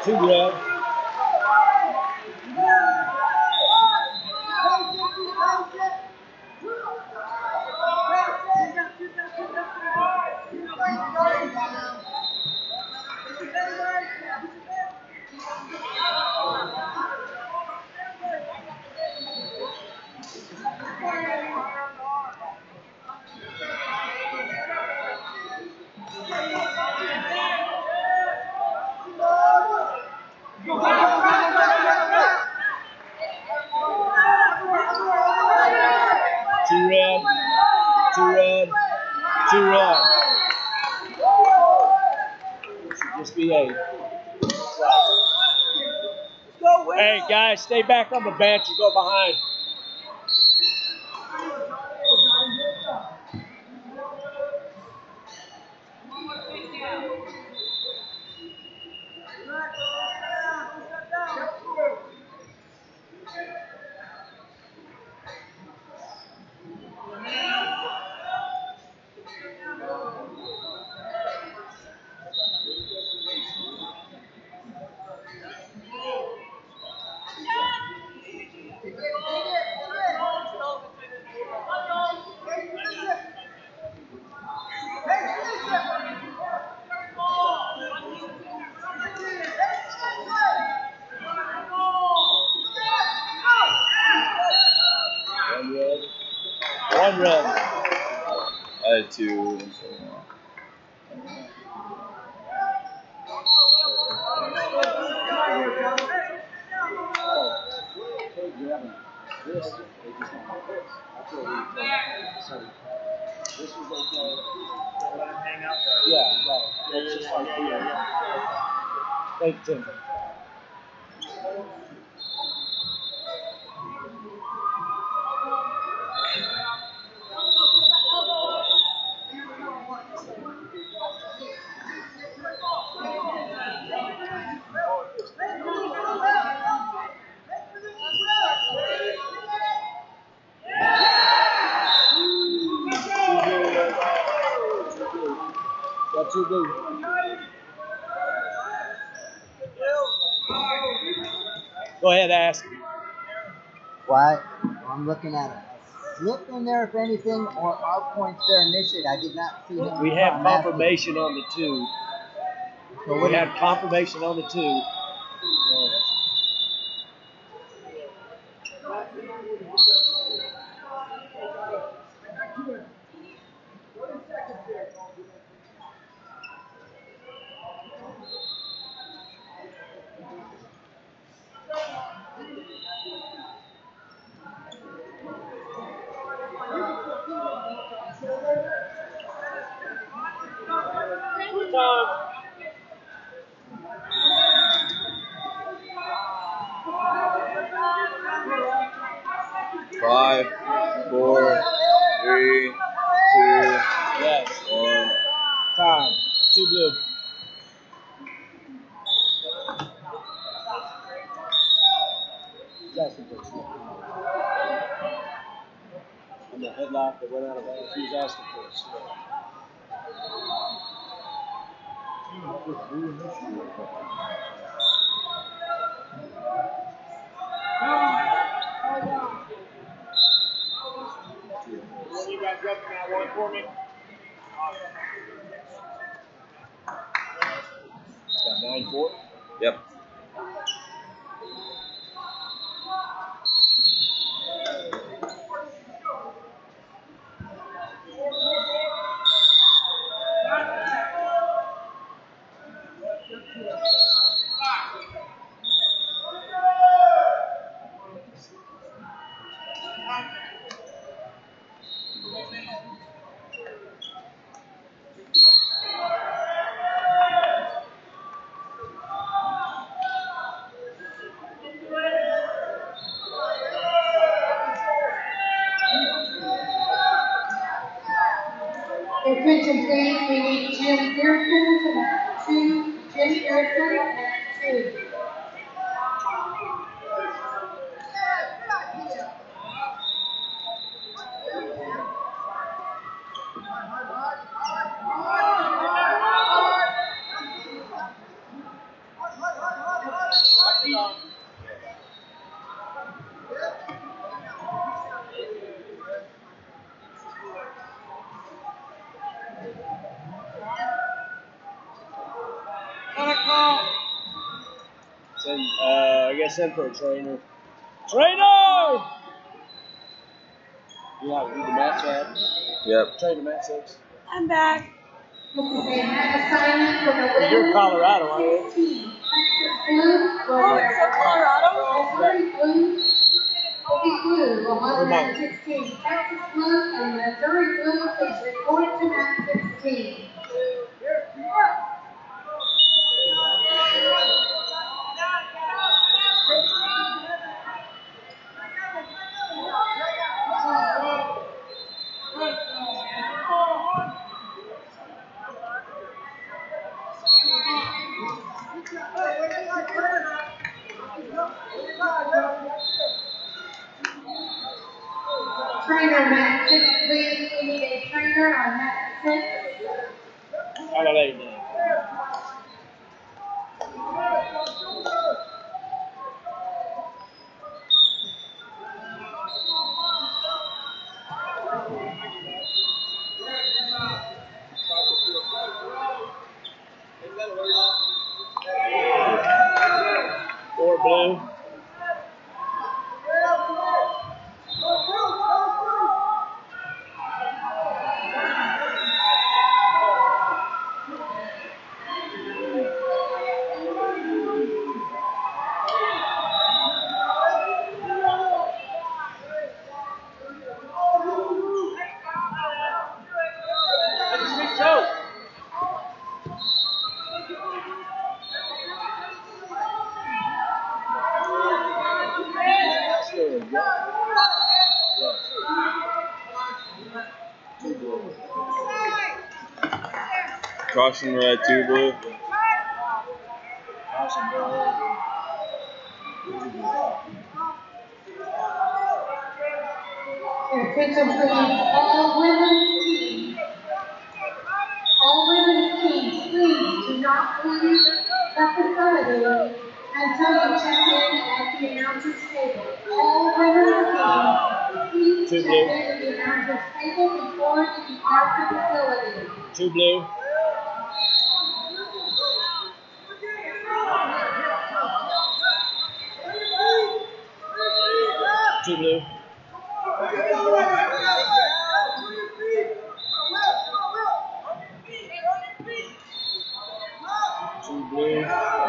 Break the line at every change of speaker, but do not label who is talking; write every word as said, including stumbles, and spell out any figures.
Two red. Two red, two red, two red. Should just be eight. Hey guys, stay back on the bench and go behind. One red.
I had two.
This, they just don't like this. That's what we so this was okay. Let him hang out there. Yeah, right. It's just like yeah, yeah, yeah. Thank you, Tim. Got two blue. Go ahead, ask.
What? I'm looking at a slip in there, if anything, or our points there initially. I did not see him.
We have confirmation on the two.
So
we had confirmation on the two.
Five, four, three, two,
yes,
one.
Time. Two blue. Jackson, please. And the headlock that went out of bounds, he was asking for a slip. You guys ready for that one for me? Got nine four?
Yep.
Attention please, we need Jim Pearson to two, Jim Pearson at two.
Send, uh, I guess send for a trainer. Trainer! You know how to read the map, Chad?
Yep.
Trainer map six.
I'm back.
This is a map assignment for the women.
You're Colorado, aren't you?
sixteen. Texas Blue will
Oh,
be
it's in Colorado?
Missouri Blue will be blue on map sixteen. Texas Blue and Missouri Blue, please report to map sixteen. Trainer map six, please. We need a trainer on map six.
How about eight now? Four blue.
Caution red, two blue.
Caution blue.
Attention please, all women's teams. All women's teams, please do not leave the facility until you check in at the announcer's table. All women's teams, please check in at the announcer's table before you depart the facility.
Two blue. Two blue. Two blue.